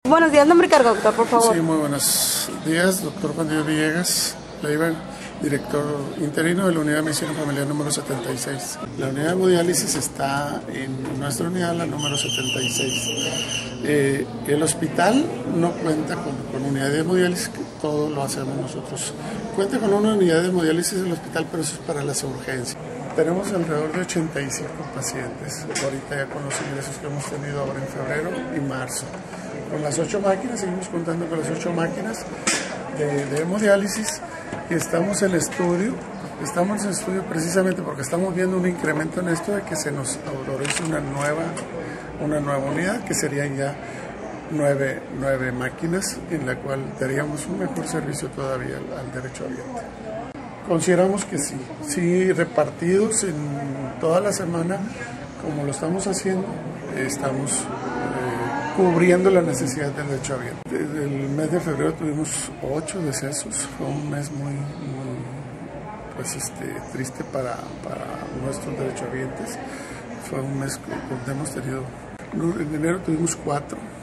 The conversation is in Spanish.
Buenos días, nombre y cargo, doctor, por favor. Sí, muy buenos días, doctor Juan Diego Villegas Leiva, director interino de la Unidad de Medicina Familiar número 76. La unidad de hemodiálisis está en nuestra unidad, la número 76. El hospital no cuenta con unidad de hemodiálisis, todo lo hacemos nosotros. Cuenta con una unidad de hemodiálisis en el hospital, pero eso es para las urgencias. Tenemos alrededor de 85 pacientes, ahorita ya con los ingresos que hemos tenido ahora en febrero y marzo. Con las 8 máquinas, seguimos contando con las 8 máquinas de hemodiálisis y estamos en estudio precisamente porque estamos viendo un incremento en esto de que se nos autorice una nueva unidad, que serían ya 9 máquinas, en la cual daríamos un mejor servicio todavía al derechohabiente. Consideramos que sí repartidos en toda la semana, como lo estamos haciendo, estamos cubriendo la necesidad del derechohabiente. Desde el mes de febrero tuvimos 8 decesos, fue un mes muy triste para nuestros derechohabientes. Fue un mes donde hemos tenido, en enero tuvimos 4.